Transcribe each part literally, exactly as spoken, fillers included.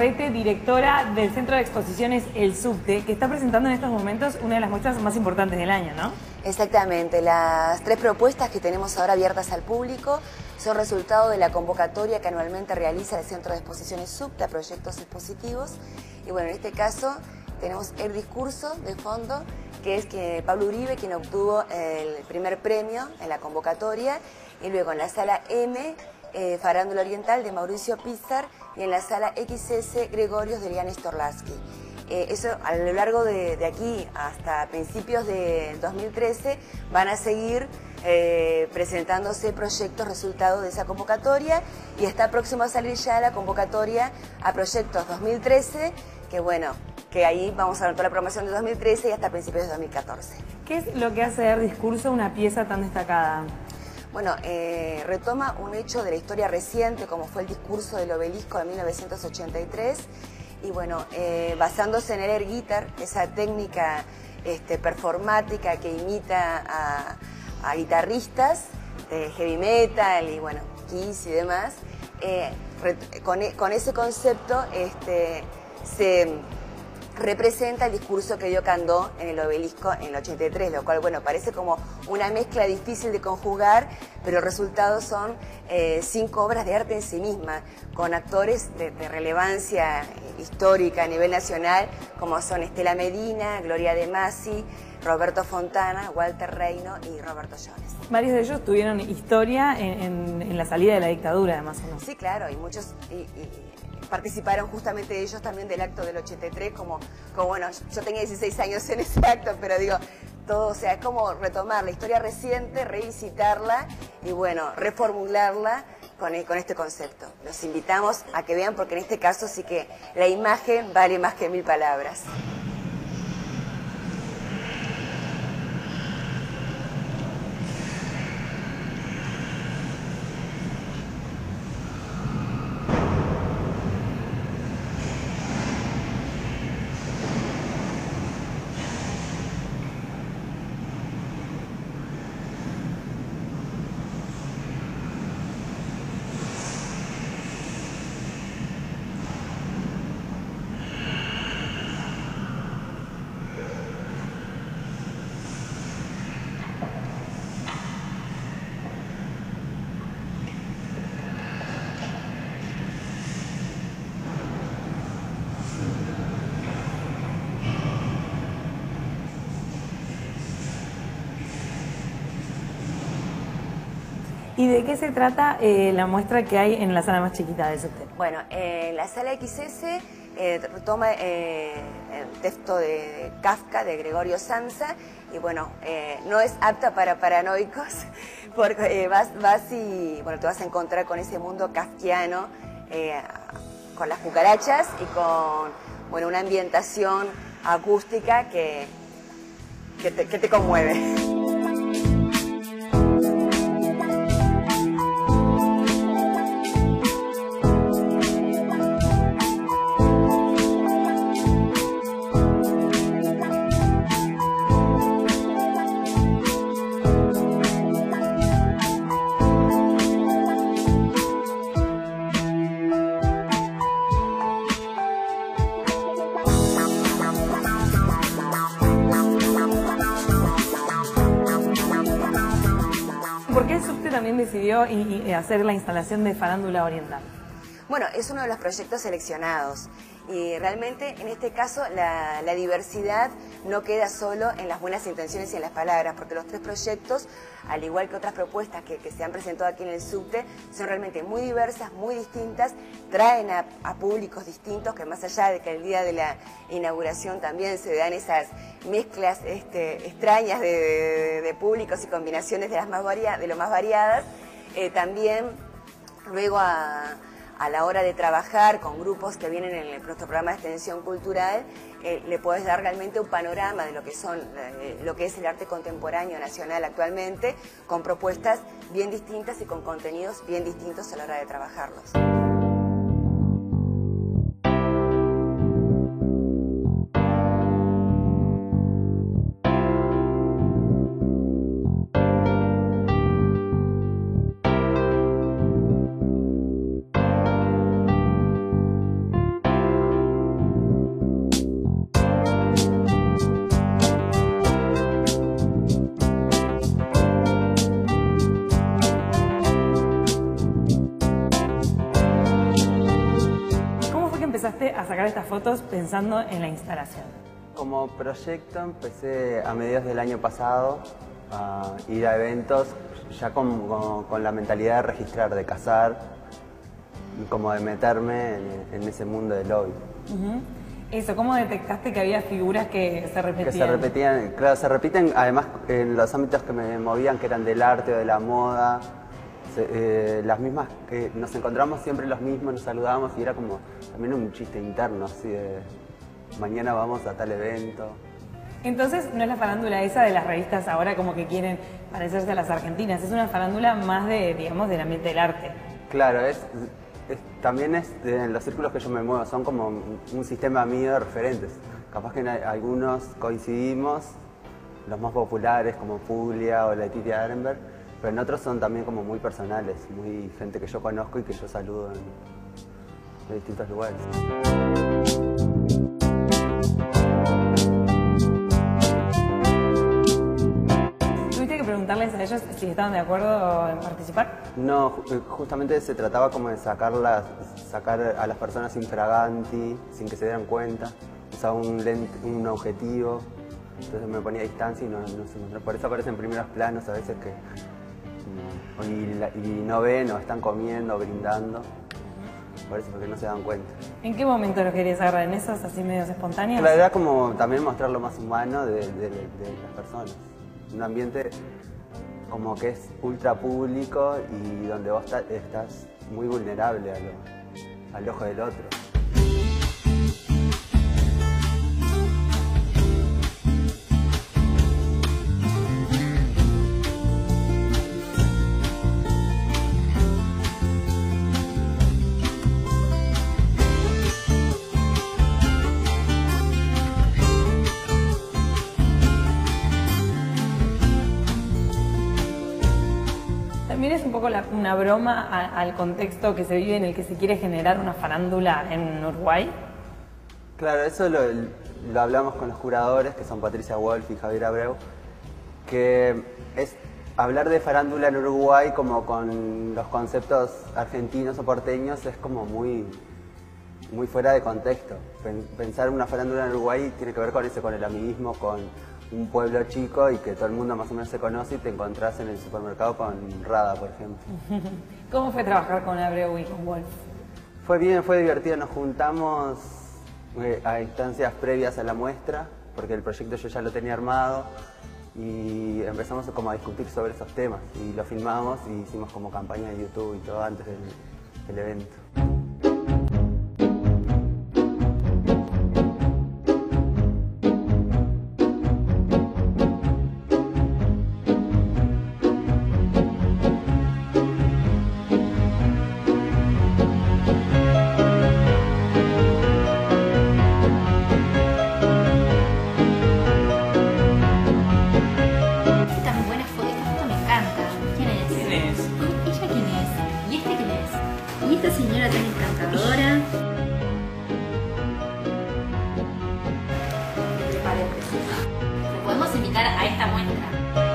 Navarrete, directora del Centro de Exposiciones El Subte, que está presentando en estos momentos una de las muestras más importantes del año, ¿no? Exactamente, las tres propuestas que tenemos ahora abiertas al público son resultado de la convocatoria que anualmente realiza el Centro de Exposiciones Subte a proyectos expositivos. Y bueno, en este caso tenemos el discurso de fondo, que es que Pablo Uribe, quien obtuvo el primer premio en la convocatoria, y luego en la sala M, eh, Farándula Oriental de Mauricio Pizar, y en la sala X S, Gregorios de Liane Storlaski. Eh, eso a lo largo de, de aquí hasta principios de dos mil trece van a seguir eh, presentándose proyectos resultados de esa convocatoria, y está próximo a salir ya la convocatoria a proyectos dos mil trece, que bueno, que ahí vamos a ver toda la programación de dos mil trece y hasta principios de dos mil catorce. ¿Qué es lo que hace del discurso una pieza tan destacada? Bueno, eh, retoma un hecho de la historia reciente, como fue el discurso del Obelisco de mil novecientos ochenta y tres, y bueno, eh, basándose en el air guitar, esa técnica este, performática que imita a, a guitarristas de heavy metal y bueno, Kiss y demás, eh, con, con ese concepto este, se representa el discurso que dio Candó en el Obelisco en el ochenta y tres, lo cual, bueno, parece como una mezcla difícil de conjugar, pero el resultado son eh, cinco obras de arte en sí misma, con actores de, de relevancia histórica a nivel nacional, como son Estela Medina, Gloria de Masi, Roberto Fontana, Walter Reino y Roberto Jones. Varios de ellos tuvieron historia en, en, en la salida de la dictadura, además, ¿o no? Sí, claro, y muchos... Y, y, participaron justamente ellos también del acto del ochenta y tres, como, como bueno, yo tenía dieciséis años en ese acto, pero digo, todo, o sea, es como retomar la historia reciente, revisitarla y bueno, reformularla con, con este concepto. Los invitamos a que vean, porque en este caso sí que la imagen vale más que mil palabras. ¿Y de qué se trata eh, la muestra que hay en la sala más chiquita del Subte? Bueno, en la sala X S eh, toma eh, el texto de Kafka, de Gregorio Samsa, y bueno, eh, no es apta para paranoicos, porque eh, vas, vas y bueno, te vas a encontrar con ese mundo kafkiano, eh, con las cucarachas y con bueno, una ambientación acústica que, que, te, que te conmueve. ¿Por qué el Subte también decidió y, y hacer la instalación de Farándula Oriental? Bueno, es uno de los proyectos seleccionados y realmente en este caso la, la diversidad no queda solo en las buenas intenciones y en las palabras, porque los tres proyectos, al igual que otras propuestas que, que se han presentado aquí en el Subte, son realmente muy diversas, muy distintas, traen a, a públicos distintos, que más allá de que el día de la inauguración también se dan esas mezclas este, extrañas de, de, de públicos y combinaciones de, las más varia, de lo más variadas, eh, también luego a... a la hora de trabajar con grupos que vienen en el, nuestro programa de extensión cultural, eh, le puedes dar realmente un panorama de lo que son, eh, lo que es el arte contemporáneo nacional actualmente, con propuestas bien distintas y con contenidos bien distintos a la hora de trabajarlos. sacar estas fotos pensando en la instalación? Como proyecto empecé a mediados del año pasado a ir a eventos ya con, con, con la mentalidad de registrar, de cazar y como de meterme en, en ese mundo del lobby. Uh-huh. Eso, ¿cómo detectaste que había figuras que se repetían? Que se repetían, claro, se repiten además en los ámbitos que me movían, que eran del arte o de la moda. Se, eh, las mismas, que nos encontramos siempre los mismos, nos saludábamos y era como también un chiste interno, así de mañana vamos a tal evento. Entonces no es la farándula esa de las revistas ahora como que quieren parecerse a las argentinas, es una farándula más de, digamos, del ambiente del arte. Claro, es, es también es en los círculos que yo me muevo, son como un sistema mío de referentes. Capaz que en algunos coincidimos, los más populares como Puglia o Letitia Arenberg, pero en otros son también como muy personales, muy gente que yo conozco y que yo saludo en, en distintos lugares. ¿Tuviste que preguntarles a ellos si estaban de acuerdo en participar? No, justamente se trataba como de sacarlas, sacar a las personas infraganti, sin que se dieran cuenta. Usaba un, lente, un objetivo, entonces me ponía a distancia y no, no se encontraba. Por eso aparecen primeros planos a veces que y, la, y no ven o están comiendo o brindando. Por eso, porque no se dan cuenta. ¿En qué momento los querías agarrar? ¿En esos así medios espontáneos? La verdad, como también mostrar lo más humano de, de, de, de las personas. Un ambiente como que es ultra público y donde vos ta, estás muy vulnerable a lo, al ojo del otro. También es un poco la, una broma a, al contexto que se vive en el que se quiere generar una farándula en Uruguay. Claro, eso lo, lo hablamos con los curadores, que son Patricia Wolf y Javier Abreu, que es hablar de farándula en Uruguay como con los conceptos argentinos o porteños es como muy, muy fuera de contexto. Pensar una farándula en Uruguay tiene que ver con eso, con el amiguismo, con un pueblo chico y que todo el mundo más o menos se conoce y te encontrás en el supermercado con Rada, por ejemplo. ¿Cómo fue trabajar con Abreu y con Wolf? Fue bien, fue divertido. Nos juntamos eh, a instancias previas a la muestra, porque el proyecto yo ya lo tenía armado y empezamos como a discutir sobre esos temas y lo filmamos y hicimos como campaña de YouTube y todo antes del, del evento. Esta señora tan encantadora. Entre paréntesis. ¿Le podemos invitar a esta muestra?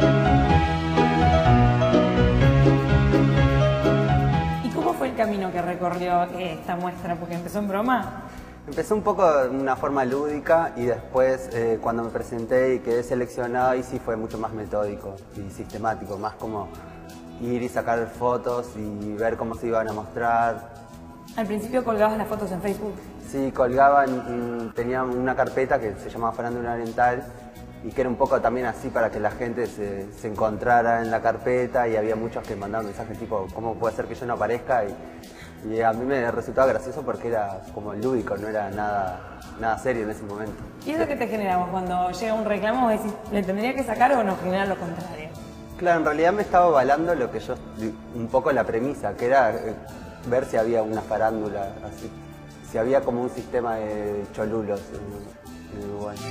¿Y cómo fue el camino que recorrió esta muestra? Porque empezó en broma. Empezó un poco de una forma lúdica y después eh, cuando me presenté y quedé seleccionado ahí sí fue mucho más metódico y sistemático, más como ir y sacar fotos y ver cómo se iban a mostrar. Al principio colgabas las fotos en Facebook. Sí, colgaban, tenía una carpeta que se llamaba Farándula Oriental y que era un poco también así para que la gente se, se encontrara en la carpeta y había muchos que mandaban mensajes tipo ¿cómo puede ser que yo no aparezca? Y, y a mí me resultaba gracioso porque era como lúdico, no era nada, nada serio en ese momento. ¿Y eso qué te generamos cuando llega un reclamo? ¿Vos decís, ¿le tendría que sacar o nos genera lo contrario? Claro, en realidad me estaba avalando lo que yo, un poco la premisa, que era eh, ver si había una farándula, así, si había como un sistema de cholulos en, en Uruguay.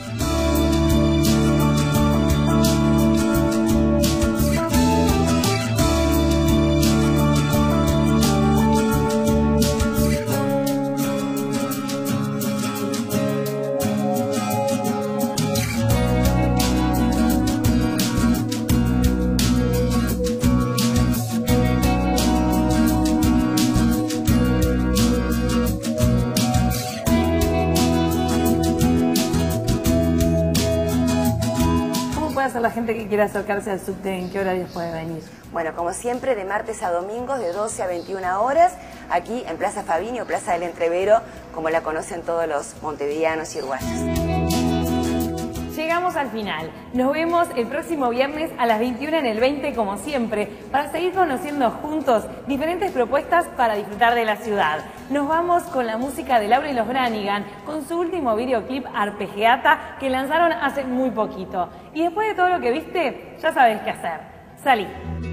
hacer la gente que quiera acercarse al subte? ¿En qué horarios puede venir? Bueno, como siempre, de martes a domingos, de doce a veintiuna horas, aquí en Plaza Fabini o Plaza del Entrevero, como la conocen todos los montevideanos y uruguayos. Llegamos al final. Nos vemos el próximo viernes a las veintiuna en el veinte, como siempre, para seguir conociendo juntos diferentes propuestas para disfrutar de la ciudad. Nos vamos con la música de Laura y los Branigan, con su último videoclip Arpegiata, que lanzaron hace muy poquito. Y después de todo lo que viste, ya sabes qué hacer. Salí.